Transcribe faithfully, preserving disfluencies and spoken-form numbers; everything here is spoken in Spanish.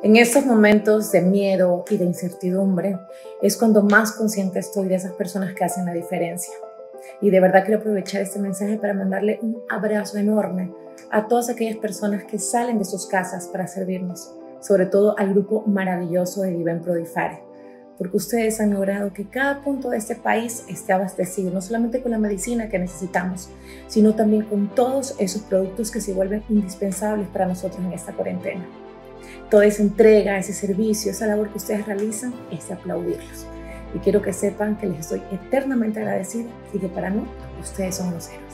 En estos momentos de miedo y de incertidumbre es cuando más consciente estoy de esas personas que hacen la diferencia. Y de verdad quiero aprovechar este mensaje para mandarle un abrazo enorme a todas aquellas personas que salen de sus casas para servirnos, sobre todo al grupo maravilloso de Viven Prodifare, porque ustedes han logrado que cada punto de este país esté abastecido, no solamente con la medicina que necesitamos, sino también con todos esos productos que se vuelven indispensables para nosotros en esta cuarentena. Toda esa entrega, ese servicio, esa labor que ustedes realizan es de aplaudirlos. Y quiero que sepan que les estoy eternamente agradecida y que para mí ustedes son los héroes.